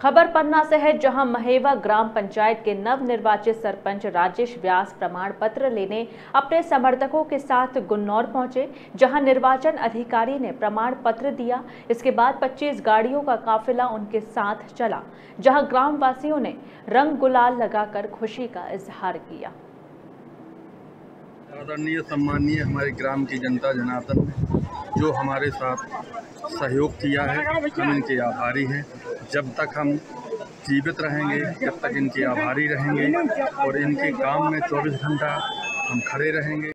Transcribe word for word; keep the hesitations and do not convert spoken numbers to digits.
खबर पन्ना से है, जहां महेवा ग्राम पंचायत के नवनिर्वाचित सरपंच राजेश व्यास प्रमाण पत्र लेने अपने समर्थकों के साथ गुन्नौर पहुंचे, जहां निर्वाचन अधिकारी ने प्रमाण पत्र दिया। इसके बाद पच्चीस गाड़ियों का काफिला उनके साथ चला, जहां ग्राम वासियों ने रंग गुलाल लगाकर खुशी का इजहार किया। आदरणीय सम्मानीय हमारे ग्राम की जनता जनार्दन जो हमारे साथ सहयोग किया है, हम इनके आभारी हैं। जब तक हम जीवित रहेंगे जब तक इनके आभारी रहेंगे और इनके काम में चौबीस घंटा हम खड़े रहेंगे।